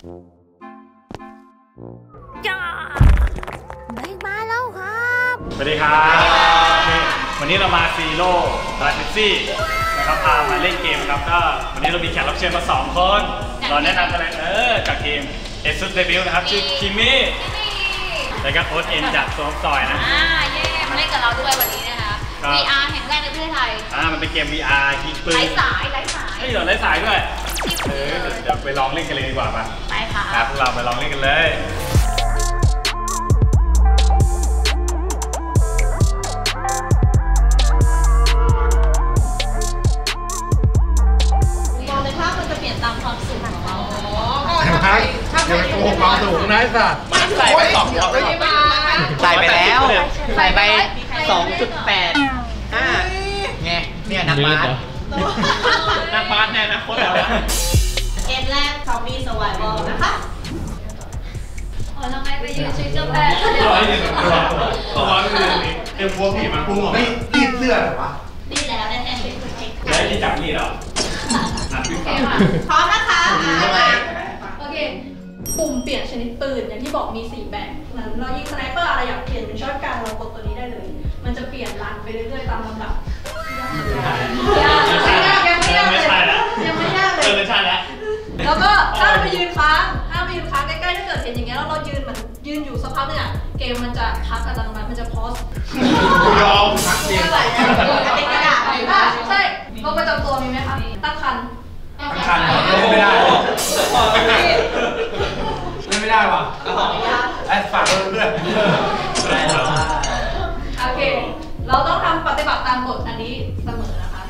จ้าไม่มาแล้วครับสวัสดีครับวันนี้เรามาซีโร่ลาซิซี่นะครับพามาเล่นเกมครับก็วันนี้เรามีแขกรับเชิญมา2 คนเราแนะนำกันเลยจากทีมเอซุสเดบิวนะครับชื่อคิมิแล้วก็โอ๊ตเอ็นจากตัวซอยนะเย่มาเล่นกับเราด้วยวันนี้นะคะ VR แห่งแรกในประเทศไทยมันเป็นเกม VR ยิงปืนไร้สายเฮ้ยเดี๋ยวไร้สายด้วยเดี๋ยวไปลองเล่นกันเลยดีกว่าป่ะไปค่ะครับพวกเราไปลองเล่นกันเลยตามความสูงของเราอย่าไปโกงความสูงนะไอ้สัตว์ใส่ไป2 ใส่ไปแล้วใส่ไป 2.85ไงเนี่ยนักบาสแน่นะโคตรแล้วเกมแรก Zombie Survival นะคะทำไมไปยืนชื่อเจ้าแป้งตัวคือเอ็มพวกผีมาพุ่งออกไม่รีดเสื้อหรอวะดีแล้วแน่ๆเป็นคนเทคแล้วที่จับนี่เหรอพร้อมนะคะโอเคปุ่มเปลี่ยนชนิดปืนอย่างที่บอกมี4แบบนั้นเรายิงสไนเปอร์อะไรอยากเปลี่ยนเป็นช็อตกันเรากดตัวนี้ได้เลยมันจะเปลี่ยนรันไปเรื่อยๆตามลำดับยังไม่ยากเลยไม่ใช่แล้วแล้วก็ถ้าไปยืนค้างใกล้ๆถ้าเกิดเห็นอย่างเงี้ยแล้วเรายืนอยู่สักพักนึงเกมมันจะพักอัตโนมัติมันจะพอสยอมพักเกมติดกระดาษใช่โรคประจำตัวมีไหมคะตั้งครรภ์ไม่ได้ไม่ได้ว่ะไอ้ฝากเพื่อนโอเคเราต้องทำปฏิบัติตามกฎอันนี้เสมอนะคะ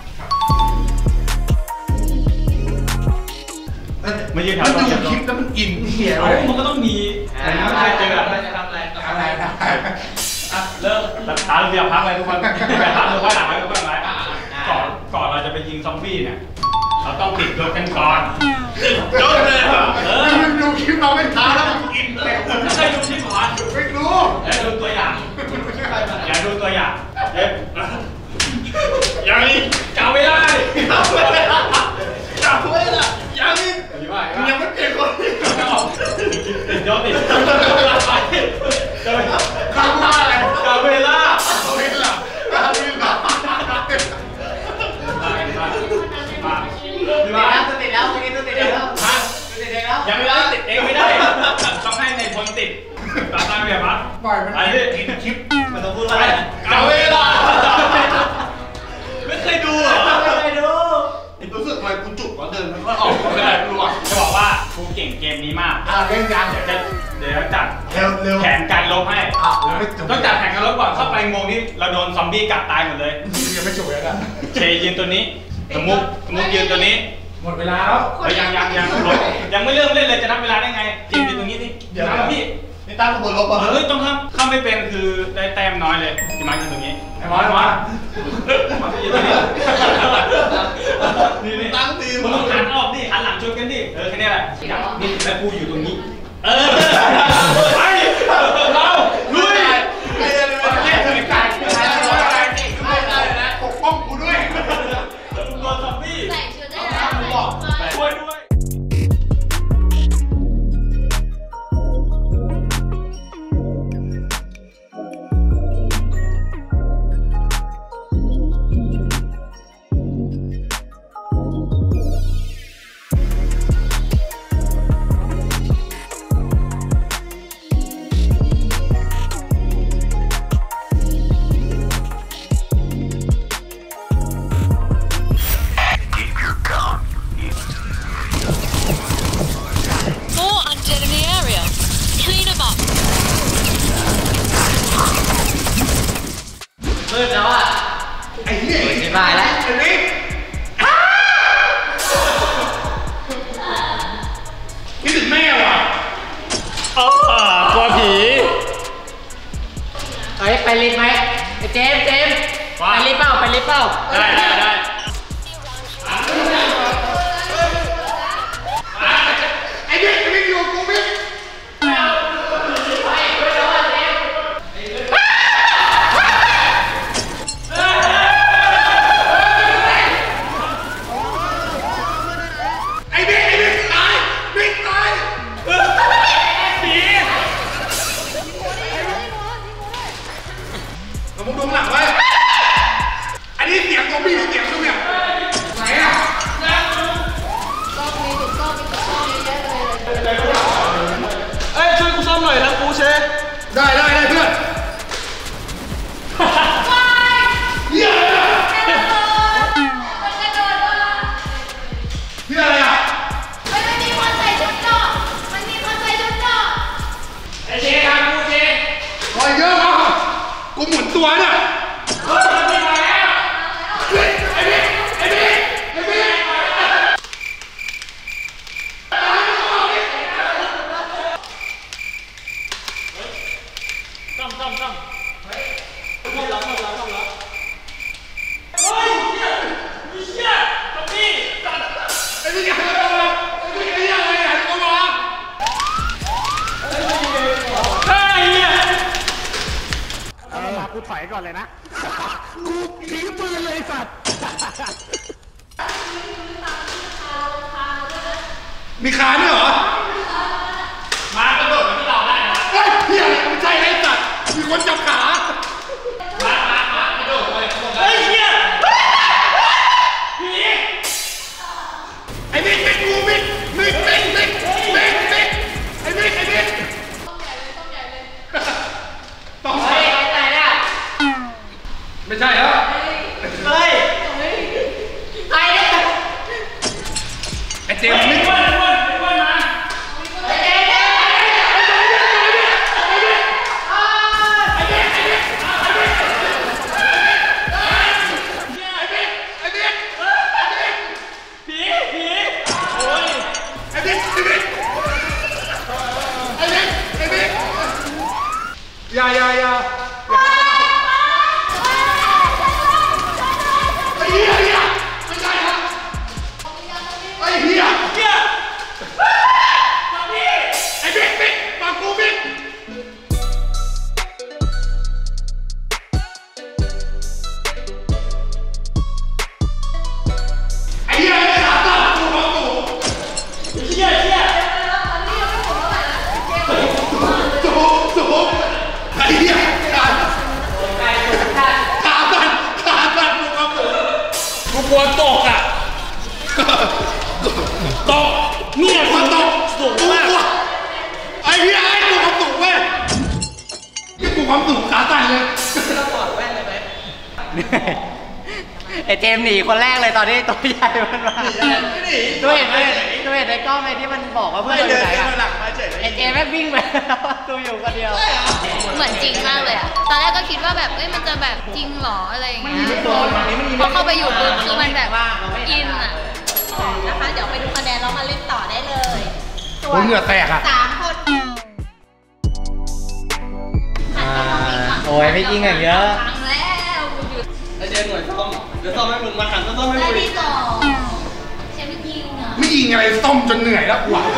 มายืนแถวมันดูคลิปแล้วมันอินเหี้ยเลยมันก็ต้องมีอะไรเจออะไรจะทำอะไรเริ่มตาเรียบพักเลยทุกคนแบบพักเลยว่าหลังไว้ก่อนเราจะไปยิงซอมบี้เนี่ยเราต้องติดรถกันก่อนติดรถเลยเหรอมันดูคลิปเราไม่ท้าแล้วมันอินเลยไม่เคยดูคลิปหรอไม่รู้ดูตัวอย่างอย่าดูตัวอย่างอย่างนี้จับไม่ได้ยังไม่เปลี่ยนคนติดยอดติดคำว่าอะไรกาเวล่ายังไม่ได้ติดเองไม่ได้ต้องให้ในคนติดตามตั้งแบบนั้นปล่อยมันกินคลิปมันต้องพูดอะไรกาเวล่าไม่เคยดูเหรอไม่เคยดูรู้สึกอะไรกูจุกว่าเดินมันก็ออกไม่ได้รู้อ่ะจะบอกว่ากูเก่งเกมนี้มากเล่นกันเดี๋ยวจัดแผนการลบให้ต้องจัดแผนการลบก่อนเข้าไปงงนี่เราโดนซอมบี้กัดตายหมดเลยยังไม่จบเลยนะเชยยืนตัวนี้สมุกยืนตัวนี้หมดเวลาแล้วยังไม่เริ่มเล่นเลยจะนับเวลาได้ไงยืนตรงนี้นี่เดี๋ยวพี่นี่ตั้งขบวนลบอ่ะต้องข้ามไม่เป็นคือได้แต้มน้อยเลยที่มายืนตรงนี้ไอ้มอสยืนตรงนี้นี่ตั้งตีมึงต้องหันออกดิหันหลังชนกันดิแค่นี้แหละนี่แต่กูอยู่ตรงนี้ไปเราลุยปกป้องกูด้วยตัวซอมบี้ใส่ชุดได้ช่วยด้วยแล้วอ่ะไอ้เนี่ยไม่ได้แล้วไอ้นี่คิดถึงแม่ว่ะกลัวผีไปลิฟต์ไหมไอ้เจมไปลิฟต์เปล่าได้ไอ้นี่อยู่กูไม่ไอ้นี่ตายอนเลยนะกูทิ้งปืนเลยสัตว์มีขาด้วยเหรอมากระโดดมาที่เราได้นะเฮ้ยเฮียไม่ใช่ไอ้สัตว์มีคนจับขามากระโดดไปเฮ้ยเฮียผีไอ้บิ๊กกูบิ๊กไอ้บิ๊กต้องใหญ่เลยเนี่ยไม่ใช่เหรอเฮ้ยใครเนี่ยไอ้เจมส์บิ๊กอย่าไอ้เหี้ยไม่ใช่ครับไอ้เหี้ยไอ้บิ๊กฟังกูบิ๊กไอ้เหี้ยไม่ขาดตัวกูฟังกูเหี้ยสูงไอ้เหี้ยขาสั่นกูฟังกูกลัวตกอ่ะตกเนี่ยกูตกสูงมากไอ้เหี้ยไอ้กูความสูงเว้ยนี่กูความสูงขาสั่นเลยเราถอดแว่นเลยไหมไอเจมหนีคนแรกเลยตอนนี้ตัวใหญ่มันมาตัวเห็นในกล้องไอ้ที่มันบอกว่าเพื่อนอยู่ไหนไอเจมแม่งวิ่งไปตัวอยู่คนเดียวเหมือนจริงมากเลยอะตอนแรกก็คิดว่าแบบมันจะแบบจริงหรออะไรอย่างเงี้ยพอเข้าไปอยู่ปุ๊บคือมันแบบอินอะนะคะเดี๋ยวไปดูคะแนนแล้วมาเล่นต่อได้เลยตัวเหงื่อแตกอะ 3 คนโอ้ยไม่จริงอย่างเยอะครั้งแล้วไอเจมหน่วยซ่อมเดี๋ยวซ่อมให้มึงมาหันซ่อมให้มึงได้ที่ต่อเชฟไม่ยิงอะไม่ยิงอะไรซ่อมจนเหนื่อยแล้วหวัง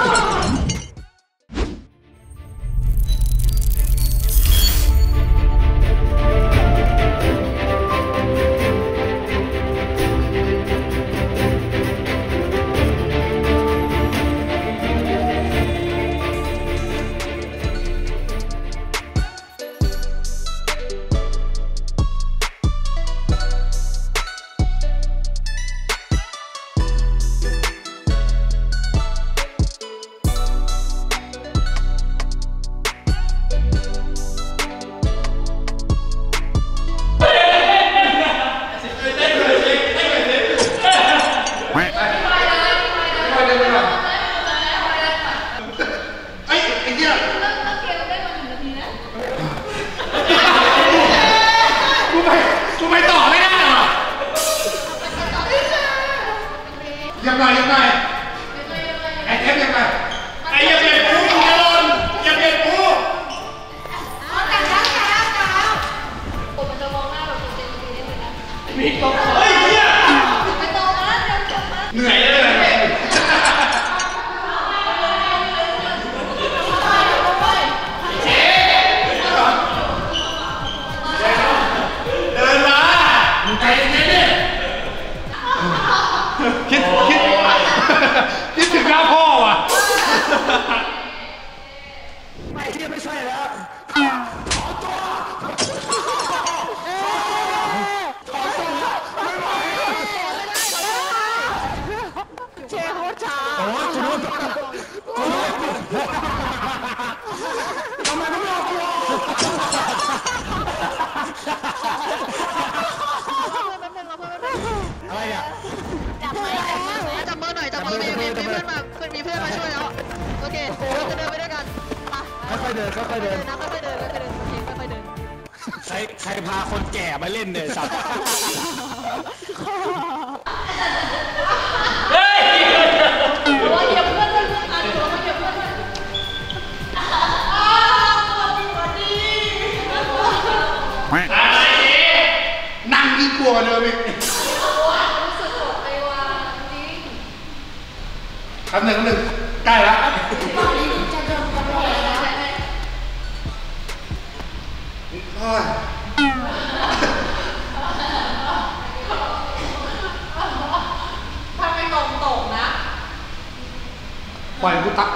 ยังไงไอ้เทปยังไงไอ้อย่าเปลี่ยนกูอย่าเปลี่ยนกูแต่งหน้าผมมันจะมองหน้าแบบเต็มทีได้เลยนะมีตรงเฮ้ยเฮียไปต่อมาเดี๋ยวจบมาเหนื่อยเลยเดินมามึงใจเย็นดิคิดถึงหน้าพ่อว่ะไม่ใช่แล้วขอตัวเจ๊โคตรช้าทำไมไม่เอากูอะไรอ่ะจับมือหน่อยมีเพื่อนมาช่วยแล้วโอเคเราจะเดินไปด้วยกันค่อยๆเดินนะค่อยๆเดินโอเคค่อยๆเดินใครพาคนแก่มาเล่นเนี่ยสัตว์เฮ้ยตัวเหยียบเพื่อนตัวเหยียบเพื่อนนั่งยิ่งกลัวเลยพี่คำหนึ่งใกล้แล้ว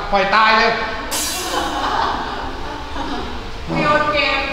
ปล่อยตายเลยกูโยนเกม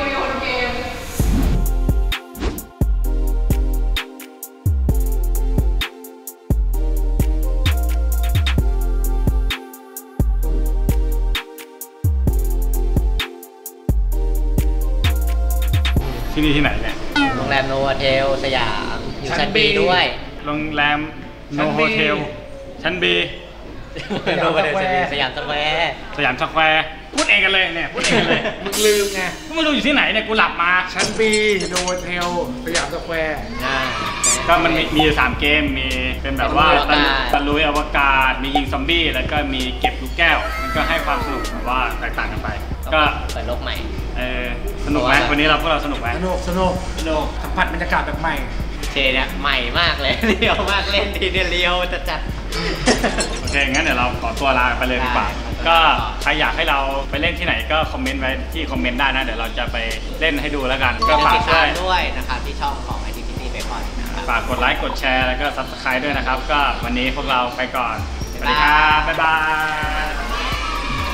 ที่นี่ที่ไหนเนี่ยโรงแรมโนวาเทลสยามอยู่ชั้น B ด้วยโรงแรมโนโฮเทลชั้น B โนวาเทลสยามสแควร์สยามสแควร์พูดเองกันเลยเนี่ยพูดเองกันเลยมึงลืมไงก็ไม่รู้อยู่ที่ไหนเนี่ยกูหลับมาชั้นบีโนโวเทลสยามสแควร์ก็มันมีอยู่3เกมมีเป็นแบบว่าตะลุยอวกาศมียิงซอมบี้แล้วก็มีเก็บลูกแก้วมันก็ให้ความสนุกแบบว่าแตกต่างกันไปก็เปิดโลกใหม่สนุกไหมวันนี้พวกเราสนุกไหมสนุกสัมผัสบรรยากาศแบบใหม่เชเนี่ยใหม่มากเลย เรียวมากเล่นทีเนี่ยเรียวจัดโอเคงั้นเดี๋ยวเราขอตัวลาไปเลยดีกว่าก็ใครอยากให้เราไปเล่นที่ไหนก็คอมเมนต์ไว้ที่คอมเมนต์ได้นะเดี๋ยวเราจะไปเล่นให้ดูแล้วกันๆก็ฝากติดด้ตาวยมด้วยนะครับที่ช่องของ Activity Bacon นะครับฝากกดไลค์กดแชร์แล้วก็ Subscribe ด้วยนะครับก็วันนี้พวกเราไปก่อนสวัสดีครับบ๊ายบาย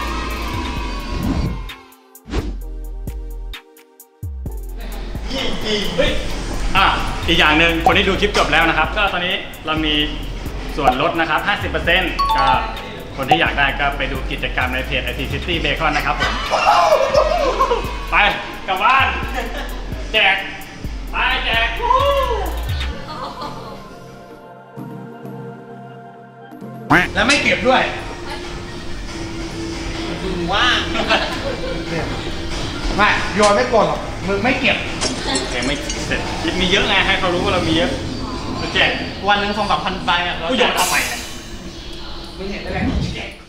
อีกอย่างหนึ่งคนที่ดูคลิปจบแล้วนะครับ ก็ตอนนี้เรามีส่วนลดนะครับ 50% ก็คนที่อยากได้ก็ไปดูกิจกรรมในเพจ Activity Bacon นะครับผม ไปกลับบ้าน แจก ไปแจกแล้วไม่เก็บด้วยว่างไม่โยนไม่โกนหรอกมึงไม่เก็บยังไม่เสร็จมีเยอะไงให้เขารู้ว่าเรามีเยอะจะแจกวันหนึ่ง2-3 พันใบอ่ะกูโยนเอาไปมึงเห็นได้ไงแจก